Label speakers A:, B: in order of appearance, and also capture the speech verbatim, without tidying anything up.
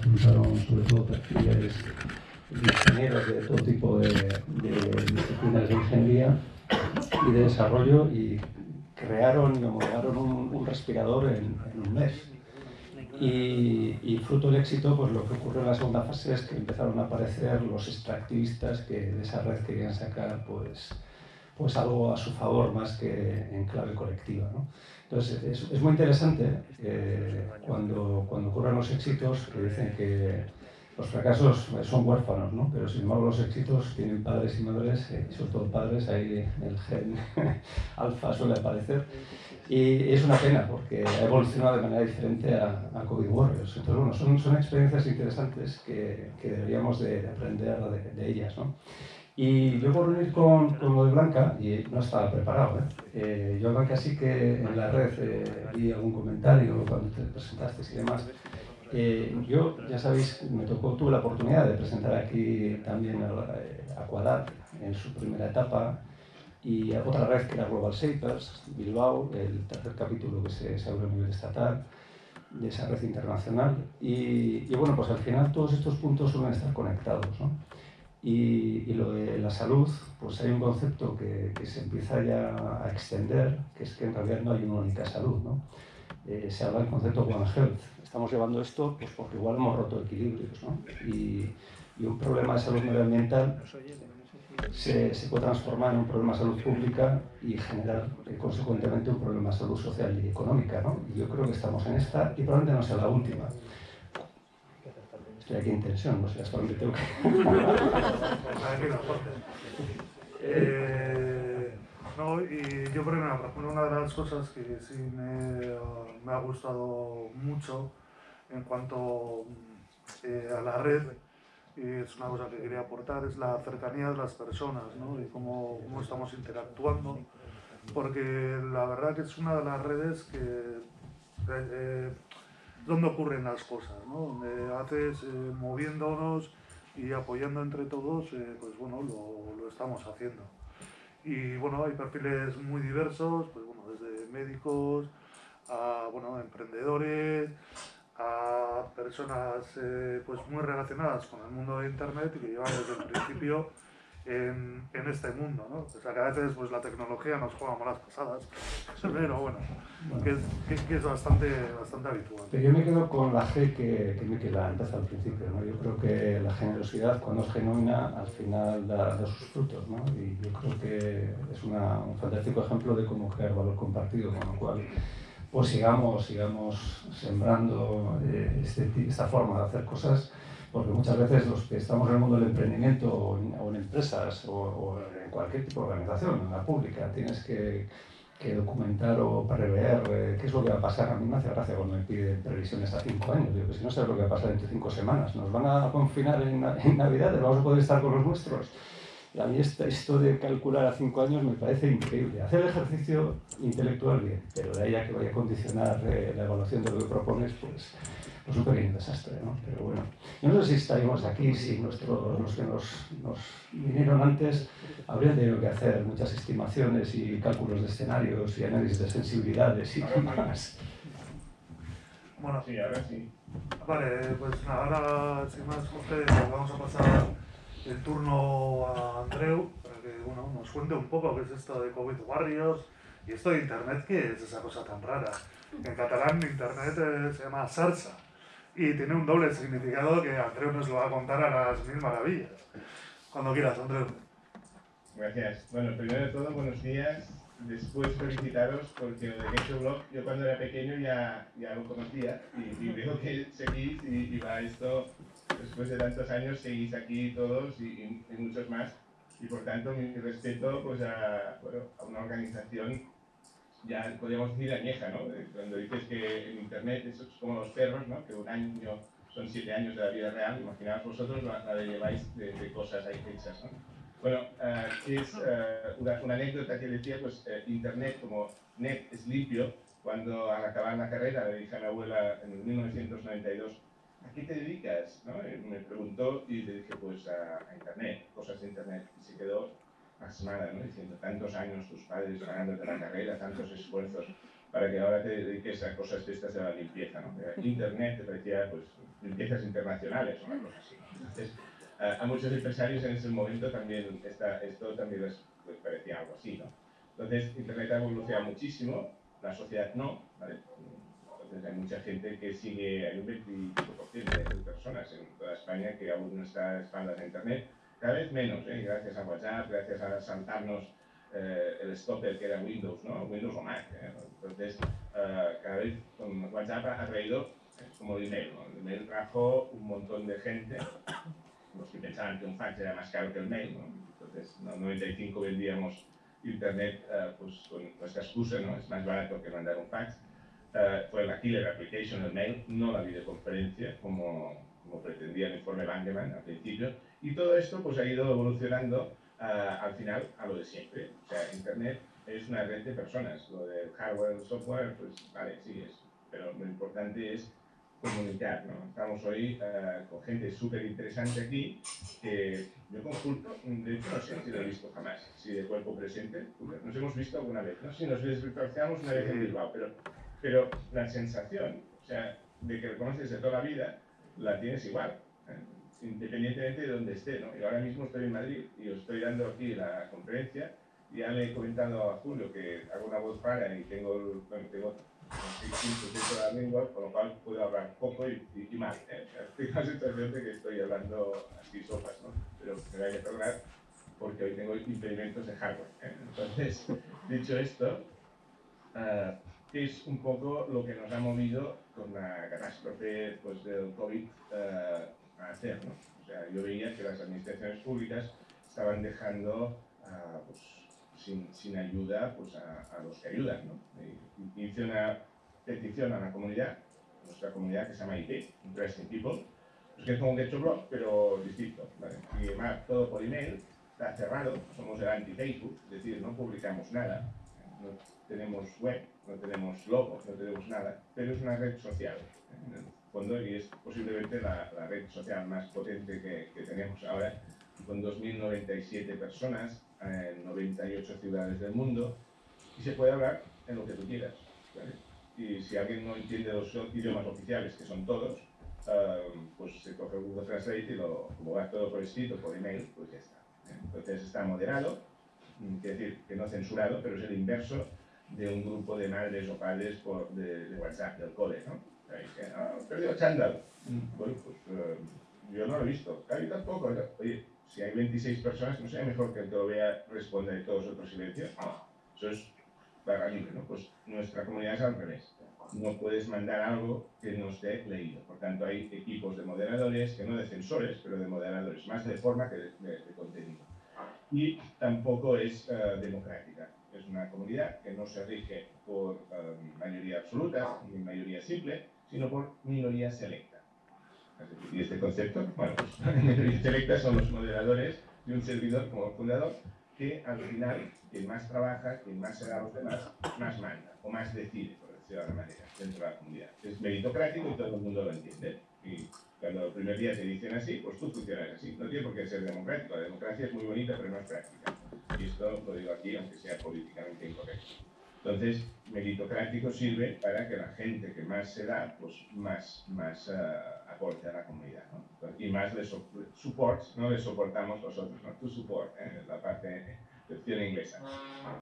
A: juntaron sobre todo perfiles de ingenieros de todo tipo de, de disciplinas de ingeniería y de desarrollo, y crearon y homologaron un, un respirador en, en un mes. Y, y fruto del éxito, pues lo que ocurrió en la segunda fase es que empezaron a aparecer los extractivistas que de esa red querían sacar pues, pues algo a su favor más que en clave colectiva, ¿no? Entonces es, es muy interesante eh, cuando, cuando ocurren los éxitos, que dicen que los fracasos son huérfanos, ¿no? Pero sin embargo los éxitos tienen padres y madres, eh, y sobre todo padres, ahí el gen alfa suele aparecer. Y es una pena porque ha evolucionado de manera diferente a, a Covid Warriors. Entonces, bueno, son, son experiencias interesantes que, que deberíamos de, de aprender de, de ellas, ¿no? Y yo por unir con, con lo de Blanca, y no estaba preparado, ¿eh? Eh, yo Blanca sí que en la red eh, vi algún comentario cuando te presentaste y demás. Eh, yo, ya sabéis, me tocó, tuve la oportunidad de presentar aquí también a Aquadat en su primera etapa, y otra red que era Global Shapers, Bilbao, el tercer capítulo que se, se abrió a nivel estatal de esa red internacional. Y, y bueno, pues al final todos estos puntos suelen estar conectados, ¿no? Y, y lo de la salud, pues hay un concepto que, que se empieza ya a extender, que es que en realidad no hay una única salud, ¿no? Eh, se habla del concepto One Health. Estamos llevando esto pues porque igual hemos roto equilibrios, ¿no? Y, y un problema de salud medioambiental se, se puede transformar en un problema de salud pública y generar eh, consecuentemente un problema de salud social y económica, ¿no? Y yo creo que estamos en esta y probablemente no sea la última. Estoy aquí en tensión, no sé hasta dónde tengo que...
B: eh, no, y yo creo que una de las cosas que sí me, me ha gustado mucho en cuanto eh, a la red, y es una cosa que quería aportar, es la cercanía de las personas, ¿no? Y cómo, cómo estamos interactuando, porque la verdad que es una de las redes que eh, donde ocurren las cosas, ¿no? Donde haces eh, moviéndonos y apoyando entre todos, eh, pues bueno, lo, lo estamos haciendo. Y bueno, hay perfiles muy diversos, pues bueno, desde médicos a bueno, emprendedores, a personas eh, pues muy relacionadas con el mundo de Internet y que llevan desde el principio en, en este mundo, ¿no? O sea, que a veces pues, la tecnología nos juega malas pasadas, pero bueno, que es, que, que es bastante, bastante habitual.
A: Pero yo me quedo con la G que, que me queda antes al principio, ¿no? Yo creo que la generosidad, cuando es genuina, al final da, da sus frutos, ¿no? Y yo creo que es una, un fantástico ejemplo de cómo crear valor compartido, con lo cual pues sigamos, sigamos sembrando eh, este, esta forma de hacer cosas, porque muchas veces los que estamos en el mundo del emprendimiento o en, o en empresas o, o en cualquier tipo de organización, en la pública, tienes que, que documentar o prever eh, qué es lo que va a pasar. A mí me hace gracia cuando me piden previsiones a cinco años. Digo que si no sabes lo que va a pasar dentro de cinco semanas, nos van a confinar en, en Navidades, vamos a poder estar con los nuestros. A mí esto de calcular a cinco años me parece increíble. Hacer el ejercicio intelectual bien, pero de ahí a que vaya a condicionar eh, la evaluación de lo que propones, pues, pues un pequeño desastre, ¿no? Pero bueno, yo no sé si estaríamos aquí si nuestro, los que nos, nos vinieron antes habrían tenido que hacer muchas estimaciones y cálculos de escenarios y análisis de sensibilidades y demás.
B: Bueno,
C: sí, ahora sí.
B: Vale, pues ahora sin más ustedes vamos a pasar el turno a Andreu para que bueno, nos cuente un poco qué es esto de Covid Warriors y esto de Internet, que es esa cosa tan rara. En catalán Internet eh, se llama salsa y tiene un doble significado que Andreu nos lo va a contar a las mil maravillas. Cuando quieras, Andreu.
C: Gracias. Bueno, primero de todo, buenos días. Después felicitaros porque lo de GetyoBlog yo cuando era pequeño ya, ya lo conocía y, y veo que seguís y, y va esto, después de tantos años seguís aquí todos y, y, y muchos más, y por tanto mi respeto pues a, bueno, a una organización ya podríamos decir añeja, ¿no? Cuando dices que en Internet eso es como los perros, ¿no? Que un año son siete años de la vida real, imaginaos vosotros la, la de lleváis de, de cosas ahí hechas, ¿no? Bueno, uh, es uh, una, una anécdota que decía, pues uh, Internet como net es limpio. Cuando al acabar la carrera le dije a mi abuela en mil novecientos noventa y dos, ¿a qué te dedicas? ¿No? Me preguntó y le dije, pues a, a Internet, cosas de Internet. Y se quedó pasmada, ¿no? Diciendo, tantos años tus padres pagándote la carrera, tantos esfuerzos. para que ahora te dediques a cosas de estas de la limpieza, ¿no? Internet te parecía, pues, limpiezas internacionales o una cosa así, ¿no? Entonces, a, a muchos empresarios en ese momento también esta, esto también les, les parecía algo así, ¿no? Entonces, Internet ha evolucionado muchísimo, la sociedad no, ¿vale? Entonces hay mucha gente que sigue, hay un veinticinco por ciento de personas en toda España que aún no está a espaldas de Internet, cada vez menos, ¿eh? Gracias a WhatsApp, gracias a saltarnos eh, el stopper que era Windows, ¿no? Windows o Mac, ¿eh? Entonces, uh, cada vez con WhatsApp ha traído, es como el email, ¿no? El email trajo un montón de gente, los que pensaban que un fax era más caro que el mail, ¿no? Entonces, en el noventa y cinco vendíamos Internet uh, pues, con nuestra excusa, ¿no? Es más barato que mandar un fax. Uh, fue la killer application, el mail, no la videoconferencia, como, como pretendía el informe Bangeman al principio. Y todo esto pues, ha ido evolucionando uh, al final a lo de siempre. O sea, Internet es una red de personas. Lo del hardware, el software, pues vale, sí es. Pero lo importante es comunicar, ¿no? Estamos hoy uh, con gente súper interesante aquí, que yo consulto, de hecho no sé si lo he visto jamás, si de cuerpo presente, nos hemos visto alguna vez, no sé si nos visualizamos una vez en Bilbao, pero, pero la sensación, o sea, de que lo conoces de toda la vida, la tienes igual, ¿eh? Independientemente de donde esté, ¿no? Y ahora mismo estoy en Madrid y os estoy dando aquí la conferencia, y ya le he comentado a Julio que hago una voz rara y tengo, bueno, tengo de la lengua, con lo cual puedo hablar poco y, y, y mal. ¿eh? Tengo la sensación de que estoy hablando así sopas, ¿no? Pero me voy a perdonar porque hoy tengo impedimentos de hardware. ¿eh? Entonces, dicho esto, uh, es un poco lo que nos ha movido con la catástrofe pues, del COVID uh, a hacer, ¿no? O sea, yo veía que las administraciones públicas estaban dejando uh, pues, Sin, sin ayuda pues, a, a los que ayudan, ¿no? Y, y hice una petición a la comunidad, nuestra comunidad que se llama I P, Interesting People, pues que es como un GetYourBlog, pero distinto, ¿vale? Y además todo por email, está cerrado, somos el anti-Facebook, es decir, no publicamos nada, no tenemos web, no tenemos logo, no tenemos nada, pero es una red social, en el fondo, y es posiblemente la, la red social más potente que, que tenemos ahora, con dos mil noventa y siete personas en noventa y ocho ciudades del mundo, y se puede hablar en lo que tú quieras, ¿vale? Y si alguien no entiende los idiomas oficiales, que son todos, uh, pues se coge Google Translate y lo, como va todo por escrito, por email, pues ya está. Entonces está moderado, quiere decir que no censurado, pero es el inverso de un grupo de madres o padres por, de, de WhatsApp, del cole, ¿no? Ahí dicen, ah, perdido chándal. Bueno, pues uh, yo no lo he visto, yo tampoco, ¿no? Oye, si hay veintiséis personas, ¿no sería mejor que el que lo vea responda y todos otros silencios? No, eso es barra libre, ¿no? Pues nuestra comunidad es al revés. No puedes mandar algo que no esté leído. Por tanto, hay equipos de moderadores, que no de censores, pero de moderadores, más de forma que de, de, de contenido. Y tampoco es uh, democrática. Es una comunidad que no se rige por uh, mayoría absoluta ni mayoría simple, sino por minoría selecta. Y este concepto, bueno, pues minoría selecta son los moderadores de un servidor como fundador, que al final, quien más trabaja, quien más se da a los demás, más manda, o más decide, por decirlo de alguna manera, dentro de la comunidad. Es meritocrático y todo el mundo lo entiende. Y cuando el primer día te dicen así, pues tú funcionas así. No tiene por qué ser democrático. La democracia es muy bonita, pero no es práctica. Y esto lo digo aquí, aunque sea políticamente incorrecto. Entonces, meritocrático sirve para que la gente que más se da, pues más, más uh, aporte a la comunidad, ¿no? Y más le so support, no le soportamos nosotros, ¿no? To support, ¿eh? La parte de opción inglesa.